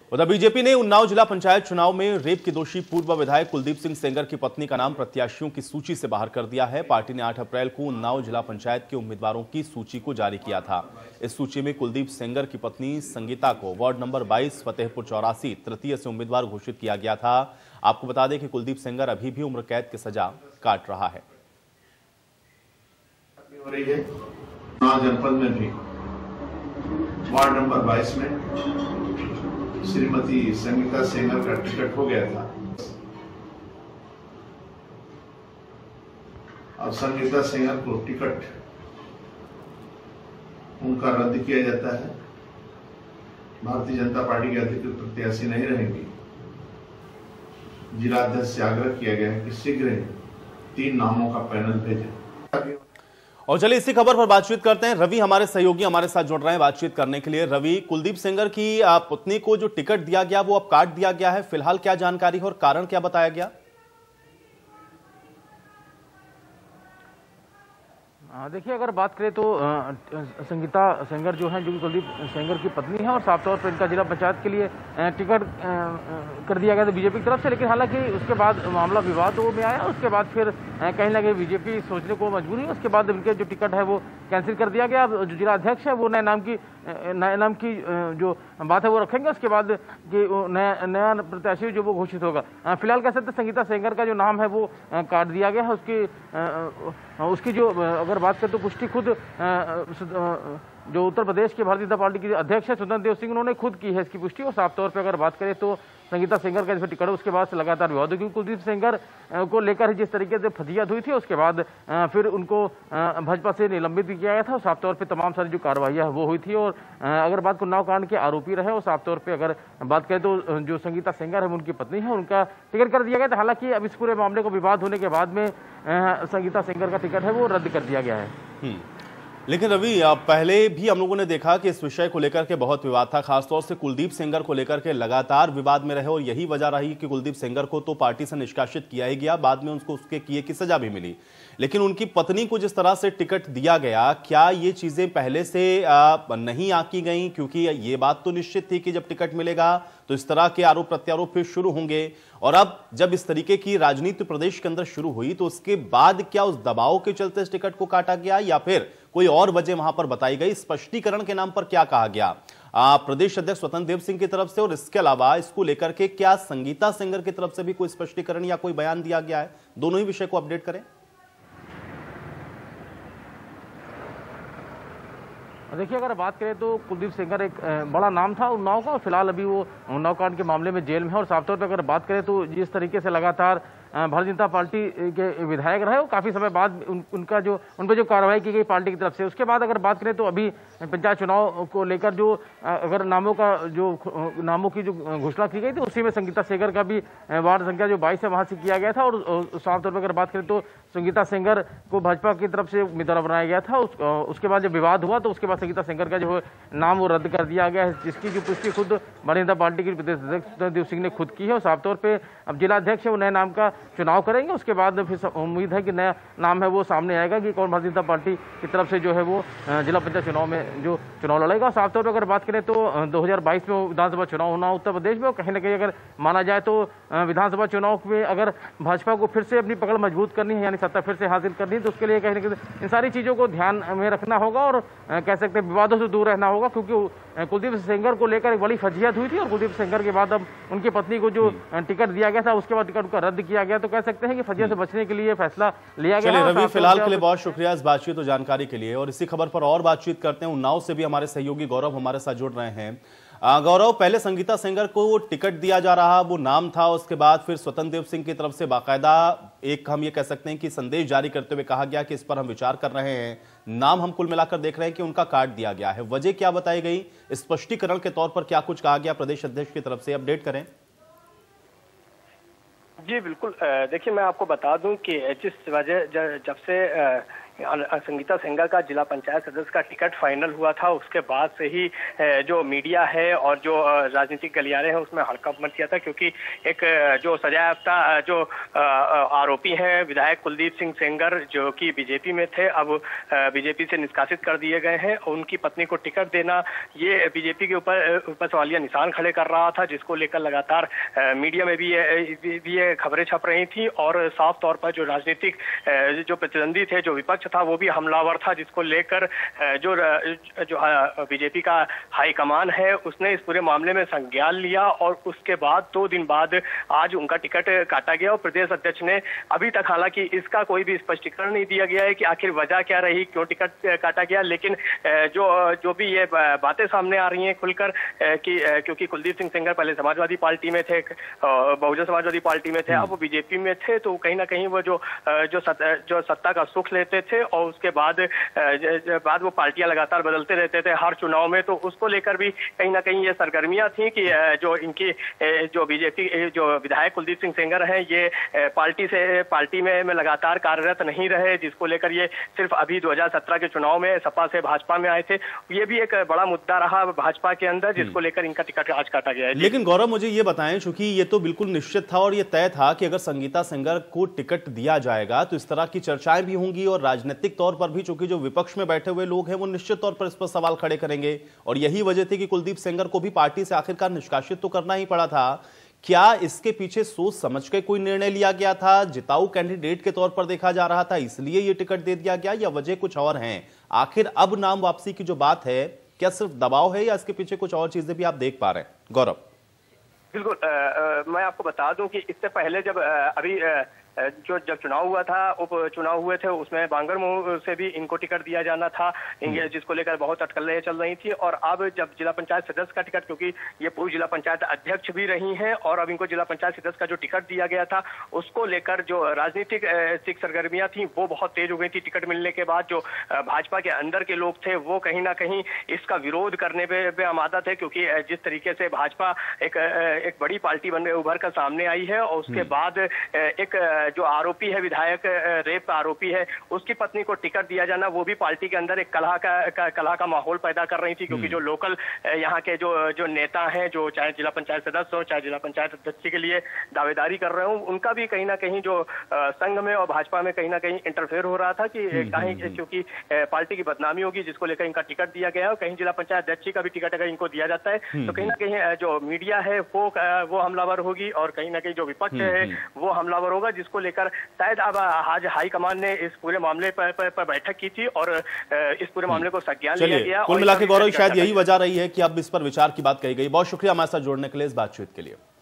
उधर बीजेपी ने उन्नाव जिला पंचायत चुनाव में रेप के दोषी पूर्व विधायक कुलदीप सिंह सेंगर की पत्नी का नाम प्रत्याशियों की सूची से बाहर कर दिया है। पार्टी ने 8 अप्रैल को उन्नाव जिला पंचायत के उम्मीदवारों की सूची को जारी किया था। इस सूची में कुलदीप सेंगर की पत्नी संगीता को वार्ड नंबर 22 फतेहपुर 84 तृतीय से उम्मीदवार घोषित किया गया था। आपको बता दें कि कुलदीप सेंगर अभी भी उम्र कैद की सजा काट रहा है। जनपद में भी वार्ड नंबर 22 में श्रीमती संगीता सेंगर का टिकट हो गया था। अब संगीता सेंगर को टिकट उनका रद्द किया जाता है। भारतीय जनता पार्टी के अधिकृत प्रत्याशी नहीं रहेंगी। जिलाध्यक्ष से आग्रह किया गया है कि शीघ्र ही 3 नामों का पैनल भेजें। और चलिए इसी खबर पर बातचीत करते हैं। रवि हमारे सहयोगी हमारे साथ जुड़ रहे हैं बातचीत करने के लिए। रवि, कुलदीप सेंगर की पत्नी को जो टिकट दिया गया वो अब काट दिया गया है, फिलहाल क्या जानकारी है और कारण क्या बताया गया? देखिए, अगर बात करें तो संगीता सेंगर जो है, जो कुलदीप सेंगर की पत्नी है, और साफ तौर पर इनका जिला पंचायत के लिए टिकट कर दिया गया था बीजेपी की तरफ से। लेकिन हालांकि उसके बाद मामला विवादों में आया। उसके बाद फिर कहीं ना कहीं बीजेपी सोचने को मजबूर हुई। उसके बाद उनके जो टिकट है वो कैंसिल कर दिया गया। जो जिला अध्यक्ष है वो नए नाम की जो बात है वो रखेंगे। उसके बाद कि नया प्रत्याशी जो वो घोषित होगा। फिलहाल कह सकते संगीता सेंगर का जो नाम है वो काट दिया गया है। उसकी जो अगर बात करें तो पुष्टि खुद जो उत्तर प्रदेश के भारतीय जनता पार्टी के अध्यक्ष है स्वतंत्र देव सिंह, उन्होंने खुद की है इसकी पुष्टि। और साफ तौर पर अगर बात करें तो संगीता सेंगर का जो टिकट है उसके बाद से लगातार विवाद हुआ, क्योंकि कुलदीप सेंगर को लेकर जिस तरीके से फजियत हुई थी उसके बाद फिर उनको भाजपा से निलंबित किया गया था। साफ तौर पर तमाम सारी जो कार्रवाइयाँ वो हुई थी। और अगर बात उन्नाव कांड के आरोपी रहे और साफ तौर पर अगर बात करें तो जो संगीता सेंगर है उनकी पत्नी है, उनका टिकट कर दिया गया था। हालांकि अब इस पूरे मामले को विवाद होने के बाद में संगीता सेंगर का टिकट है वो रद्द कर दिया गया है। लेकिन रवि, पहले भी हम लोगों ने देखा कि इस विषय को लेकर के बहुत विवाद था, खासतौर से कुलदीप सेंगर को लेकर के लगातार विवाद में रहे। और यही वजह रही कि कुलदीप सेंगर को तो पार्टी से निष्कासित किया ही गया, बाद में उसको उसके किए की सजा भी मिली। लेकिन उनकी पत्नी को जिस तरह से टिकट दिया गया, क्या ये चीजें पहले से नहीं आकी गई? क्योंकि ये बात तो निश्चित थी कि जब टिकट मिलेगा तो इस तरह के आरोप प्रत्यारोप फिर शुरू होंगे। और अब जब इस तरीके की राजनीति प्रदेश के अंदर शुरू हुई तो उसके बाद क्या उस दबाव के चलते इस टिकट को काटा गया या फिर कोई और वजह वहां पर बताई गई? स्पष्टीकरण के नाम पर क्या कहा गया प्रदेश अध्यक्ष स्वतंत्र देव सिंह की तरफ से? और इसके अलावा इसको लेकर के क्या संगीता सेंगर की तरफ से भी कोई स्पष्टीकरण या कोई बयान दिया गया है? दोनों ही विषय को अपडेट करें। देखिए, अगर बात करें तो कुलदीप सेंगर एक बड़ा नाम था उन्नाव का, और फिलहाल अभी वो उन्नाव कांड के मामले में जेल में है। और साफ तौर पर अगर बात करें तो जिस तरीके से लगातार भारतीय जनता पार्टी के विधायक रहे, वो काफ़ी समय बाद उन पर जो कार्रवाई की गई पार्टी की तरफ से। उसके बाद अगर बात करें तो अभी पंचायत चुनाव को लेकर जो अगर नामों की जो घोषणा की गई थी उसी में संगीता सेंगर का भी वार्ड संख्या जो 22 है वहाँ से किया गया था। और साफ तौर पर अगर बात करें तो संगीता सेंगर को भाजपा की तरफ से उम्मीदवार बनाया गया था। उसके बाद जब विवाद हुआ तो उसके बाद संगीता सेंगर का जो नाम वो रद्द कर दिया गया है, जिसकी जो पुष्टि खुद भारतीय जनता पार्टी के प्रदेश अध्यक्ष देव सिंह ने खुद की है। और साफ तौर पर अब जिला अध्यक्ष है वो नए नाम का चुनाव करेंगे। उसके बाद फिर उम्मीद है कि नया नाम है वो सामने आएगा कि कौन भारतीय जनता पार्टी की तरफ से जो है वो जिला पंचायत चुनाव में जो चुनाव लड़ेगा। साफ तौर पर अगर बात करें तो 2022 में विधानसभा चुनाव होना उत्तर प्रदेश में, कहीं ना कहीं अगर माना जाए तो विधानसभा चुनाव में अगर भाजपा को फिर से अपनी पकड़ मजबूत करनी है, यानी सत्ता फिर से हासिल करनी है, तो उसके लिए कहीं ना कहीं इन सारी चीज़ों को ध्यान में रखना होगा और कह सकते हैं विवादों से दूर रहना होगा। क्योंकि कुलदीप सेंगर को लेकर एक बड़ी फजियत हुई थी और कुलदीप सेंगर के बाद अब उनकी पत्नी को जो टिकट दिया गया था उसके बाद टिकट उनका रद्द किया गया। तो कह सकते हैं कि फजियत से बचने के लिए फैसला लिया गया। चलिए रवि, फिलहाल के लिए बहुत शुक्रिया इस बातचीत और जानकारी के लिए। और इसी खबर पर और बातचीत करते हैं। उन्नाव से भी हमारे सहयोगी गौरव हमारे साथ जुड़ रहे हैं। गौरव, पहले संगीता सेंगर को टिकट दिया जा रहा वो नाम था, उसके बाद फिर स्वतंत्र देव सिंह की तरफ से बाकायदा एक हम ये कह सकते हैं कि संदेश जारी करते हुए कहा गया कि इस पर हम विचार कर रहे हैं, नाम हम कुल मिलाकर देख रहे हैं कि उनका काट दिया गया है। वजह क्या बताई गई? स्पष्टीकरण के तौर पर क्या कुछ कहा गया प्रदेश अध्यक्ष की तरफ से? अपडेट करें। जी बिल्कुल, देखिए मैं आपको बता दूं कि जिस वजह जब से संगीता सेंगर का जिला पंचायत सदस्य का टिकट फाइनल हुआ था, उसके बाद से ही जो मीडिया है और जो राजनीतिक गलियारे हैं उसमें हड़कंप मच गया था, क्योंकि एक जो सजायाफ्ता जो आरोपी हैं विधायक कुलदीप सिंह सेंगर जो कि बीजेपी में थे, अब बीजेपी से निष्कासित कर दिए गए हैं। उनकी पत्नी को टिकट देना ये बीजेपी के ऊपर सवालिया निशान खड़े कर रहा था, जिसको लेकर लगातार मीडिया में भी ये खबरें छप रही थी और साफ तौर पर जो राजनीतिक जो प्रतिद्वंदी थे, जो विपक्ष था, वो भी हमलावर था, जिसको लेकर जो बीजेपी का हाईकमान है उसने इस पूरे मामले में संज्ञान लिया और उसके बाद 2 दिन बाद आज उनका टिकट काटा गया। और प्रदेश अध्यक्ष ने अभी तक हालांकि इसका कोई भी स्पष्टीकरण नहीं दिया गया है कि आखिर वजह क्या रही, क्यों टिकट काटा गया, लेकिन जो भी ये बातें सामने आ रही हैं खुलकर कि क्योंकि कुलदीप सिंह सेंगर पहले समाजवादी पार्टी में थे, बहुजन समाजवादी पार्टी में थे, अब वो बीजेपी में थे, तो कहीं ना कहीं वो जो सत्ता का सुख लेते थे और उसके बाद वो पार्टियां लगातार बदलते रहते थे हर चुनाव में, तो उसको लेकर भी कहीं ना कहीं ये सरगर्मियां थी कि जो इनकी जो बीजेपी जो विधायक कुलदीप सिंह सेंगर हैं ये पार्टी में लगातार कार्यरत नहीं रहे, जिसको लेकर ये सिर्फ अभी 2017 के चुनाव में सपा से भाजपा में आए थे। ये भी एक बड़ा मुद्दा रहा भाजपा के अंदर, जिसको लेकर इनका टिकट आज काटा गया है। लेकिन गौरव मुझे ये बताएं, चूंकि ये तो बिल्कुल निश्चित था और ये तय था कि अगर संगीता सेंगर को टिकट दिया जाएगा तो इस तरह की चर्चाएं भी होंगी और राजनीतिक तौर पर भी, चूंकि जो विपक्ष में बैठे हुए लोग हैं वो निश्चित तौर पर इस पर सवाल खड़े करेंगे और यही वजह थी कि कुलदीप सेंगर को भी पार्टी से आखिरकार निष्कासित तो करना ही पड़ा था। क्या इसके पीछे सोच समझ के कोई निर्णय लिया गया था, जिताऊ कैंडिडेट के तौर पर देखा जा रहा था इसलिए ये टिकट दे दिया गया, या वजह कुछ और है? आखिर अब नाम वापसी की जो बात है, क्या सिर्फ दबाव है या इसके पीछे कुछ और चीजें भी आप देख पा रहे हैं? गौरव, बिल्कुल, मैं आपको बता दूं कि इससे पहले जब चुनाव हुआ था, उपचुनाव हुए थे, उसमें बांगरमऊ से भी इनको टिकट दिया जाना था, जिसको लेकर बहुत अटकलें चल रही थी। और अब जब जिला पंचायत सदस्य का टिकट, क्योंकि ये पूर्व जिला पंचायत अध्यक्ष भी रही हैं और अब इनको जिला पंचायत सदस्य का जो टिकट दिया गया था उसको लेकर जो राजनीतिक सरगर्मियां थी वो बहुत तेज हो गई थी। टिकट मिलने के बाद जो भाजपा के अंदर के लोग थे वो कहीं ना कहीं इसका विरोध करने पे आमादा थे, क्योंकि जिस तरीके से भाजपा एक बड़ी पार्टी बन उभर कर सामने आई है और उसके बाद एक जो आरोपी है विधायक रेप आरोपी है उसकी पत्नी को टिकट दिया जाना, वो भी पार्टी के अंदर एक कलह का माहौल पैदा कर रही थी, क्योंकि जो लोकल यहाँ के जो नेता हैं, जो चाहे जिला पंचायत सदस्य हो चाहे जिला पंचायत अध्यक्ष के लिए दावेदारी कर रहे हो, उनका भी कहीं ना कहीं जो संघ में और भाजपा में कहीं ना कहीं इंटरफेयर हो रहा था कि कहीं क्योंकि पार्टी की बदनामी होगी, जिसको लेकर इनका टिकट दिया गया है। कहीं जिला पंचायत अध्यक्ष का भी टिकट अगर इनको दिया जाता है तो कहीं ना कहीं जो मीडिया है वो हमलावर होगी और कहीं ना कहीं जो विपक्ष है वो हमलावर होगा, जिसको लेकर शायद अब आज हाईकमान ने इस पूरे मामले पर बैठक की थी और इस पूरे मामले को संज्ञान लिया गया। कुल मिलाकर गौरव शायद यही वजह रही है कि अब इस पर विचार की बात कही गई। बहुत शुक्रिया हमारे साथ जुड़ने के लिए, इस बातचीत के लिए।